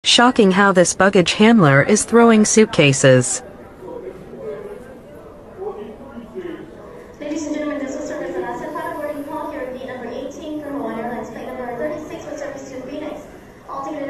Shocking how this luggage handler is throwing suitcases. Ladies and gentlemen, this will serve as the last final boarding call here at gate number 18 from Hawaiian Airlines, flight number 36 with service to Phoenix. All tickets